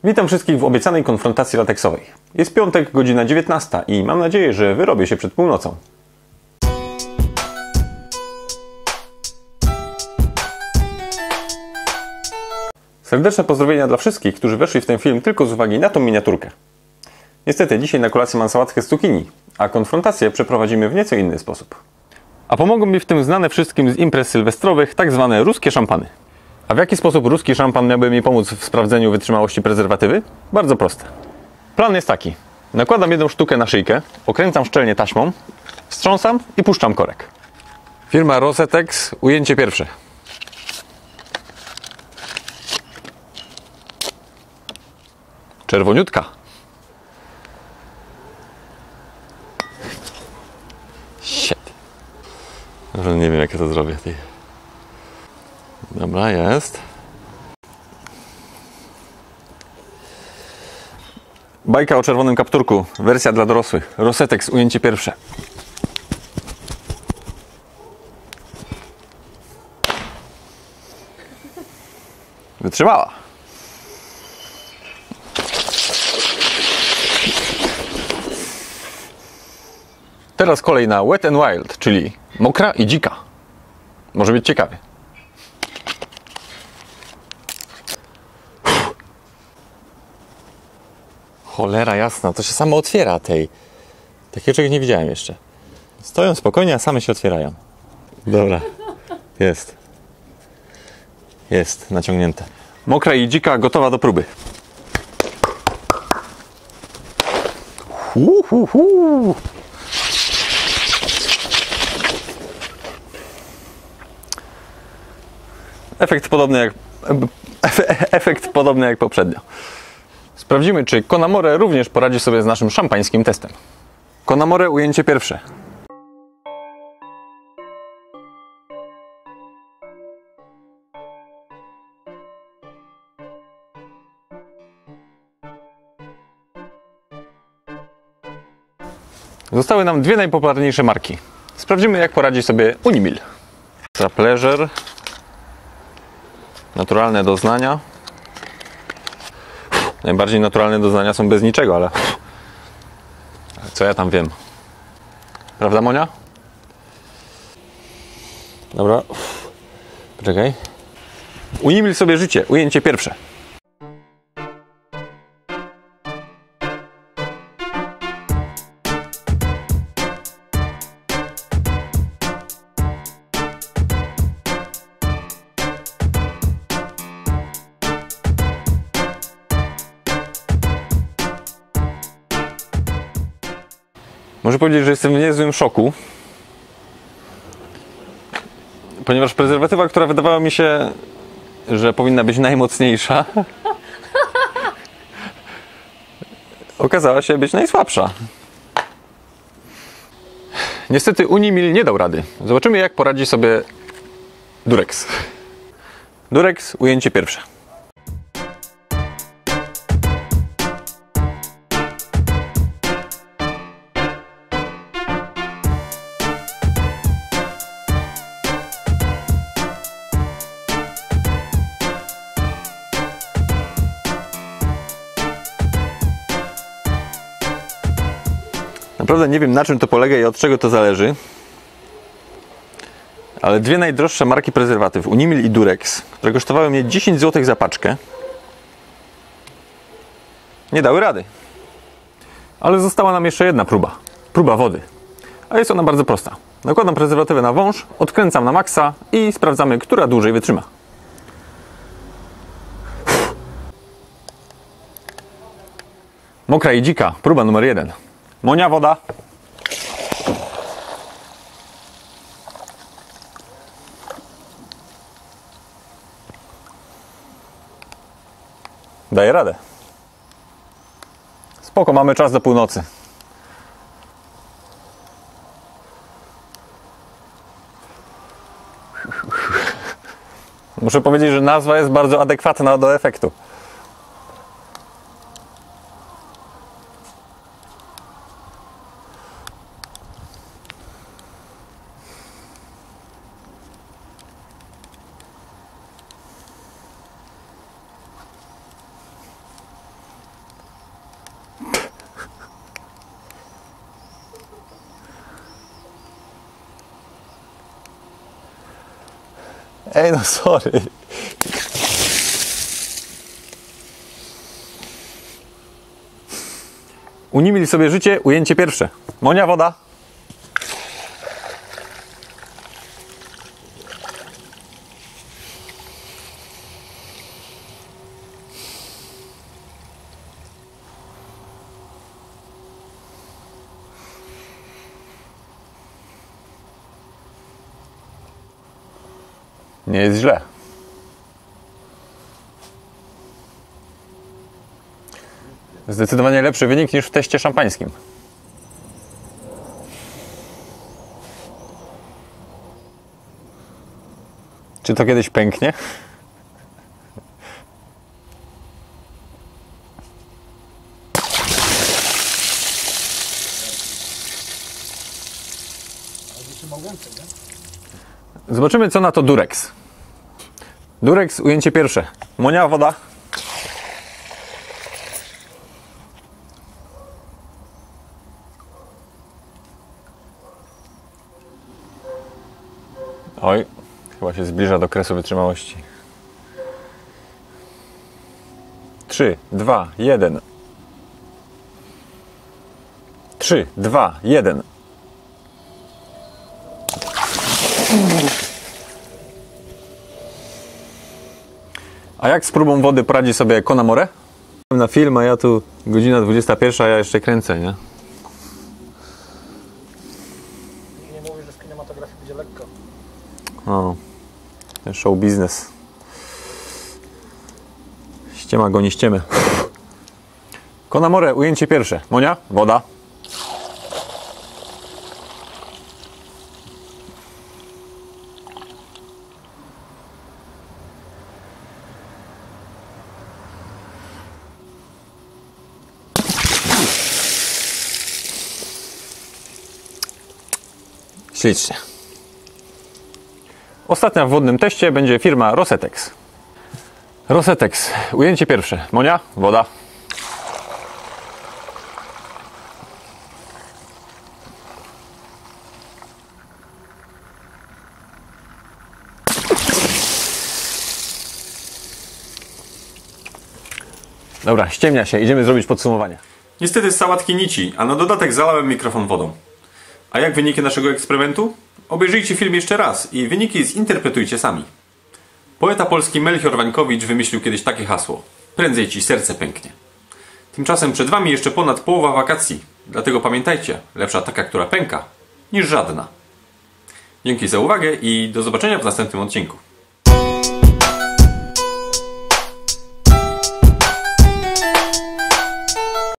Witam wszystkich w obiecanej konfrontacji lateksowej. Jest piątek, godzina 19 i mam nadzieję, że wyrobię się przed północą. Serdeczne pozdrowienia dla wszystkich, którzy weszli w ten film tylko z uwagi na tą miniaturkę. Niestety dzisiaj na kolację mam sałatkę z cukinii, a konfrontację przeprowadzimy w nieco inny sposób. A pomogą mi w tym znane wszystkim z imprez sylwestrowych tak zwane ruskie szampany. A w jaki sposób ruski szampan miałby mi pomóc w sprawdzeniu wytrzymałości prezerwatywy? Bardzo proste. Plan jest taki. Nakładam jedną sztukę na szyjkę, okręcam szczelnie taśmą, wstrząsam i puszczam korek. Firma Rosetex, ujęcie pierwsze. Czerwoniutka. Shit. Nie wiem, jak ja to zrobię. Dobra, jest. Bajka o czerwonym kapturku. Wersja dla dorosłych. Rosetex, ujęcie pierwsze. Wytrzymała. Teraz kolej na Wet and Wild, czyli mokra i dzika. Może być ciekawie. Cholera jasna, to się samo otwiera tej. Takiego czegoś nie widziałem jeszcze. Stoją spokojnie, a same się otwierają. Dobra. Jest. Jest, naciągnięte. Mokra i dzika, gotowa do próby. Efekt podobny jak poprzednio. Sprawdzimy, czy Conamore również poradzi sobie z naszym szampańskim testem. Conamore, ujęcie pierwsze. Zostały nam dwie najpopularniejsze marki. Sprawdzimy, jak poradzi sobie Unimil. Extra Pleasure. Naturalne doznania. Najbardziej naturalne doznania są bez niczego, ale co ja tam wiem? Prawda, Monia? Dobra. Poczekaj. Unimil sobie życie. Ujęcie pierwsze. Muszę powiedzieć, że jestem w niezłym szoku, ponieważ prezerwatywa, która wydawała mi się, że powinna być najmocniejsza, okazała się być najsłabsza. Niestety Unimil nie dał rady. Zobaczymy, jak poradzi sobie Durex. Durex, ujęcie pierwsze. Naprawdę nie wiem, na czym to polega i od czego to zależy, ale dwie najdroższe marki prezerwatyw, Unimil i Durex, które kosztowały mnie 10 zł za paczkę, nie dały rady. Ale została nam jeszcze jedna próba. Próba wody. A jest ona bardzo prosta. Nakładam prezerwatywę na wąż, odkręcam na maksa i sprawdzamy, która dłużej wytrzyma. Mokra i dzika. Próba numer 1. Monia, woda. Daję radę. Spoko, mamy czas do północy. Muszę powiedzieć, że nazwa jest bardzo adekwatna do efektu. Ej, no sorry. Unimil sobie życie, ujęcie pierwsze. Monia, woda. Nie jest źle. Zdecydowanie lepszy wynik niż w teście szampańskim. Czy to kiedyś pęknie? Zobaczymy, co na to Durex. Durex, ujęcie pierwsze. Monia, woda. Oj, chyba się zbliża do kresu wytrzymałości. 3, 2, 1. 3, 2, 1. A jak z próbą wody poradzi sobie Conamore? Na film, a ja tu godzina 21, a ja jeszcze kręcę, nie? Nie mówisz, że w kinematografii będzie lekko. O, ten show biznes. Ściema go nie ściemy. Conamore, ujęcie pierwsze. Monia, woda. Ślicznie. Ostatnia w wodnym teście będzie firma Rosetex. Rosetex, ujęcie pierwsze. Monia, woda. Dobra, ściemnia się, idziemy zrobić podsumowanie. Niestety z sałatki nici, a na dodatek zalałem mikrofon wodą. A jak wyniki naszego eksperymentu? Obejrzyjcie film jeszcze raz i wyniki zinterpretujcie sami. Poeta polski Melchior Wańkowicz wymyślił kiedyś takie hasło: prędzej ci serce pęknie. Tymczasem przed wami jeszcze ponad połowa wakacji, dlatego pamiętajcie, lepsza taka, która pęka, niż żadna. Dzięki za uwagę i do zobaczenia w następnym odcinku.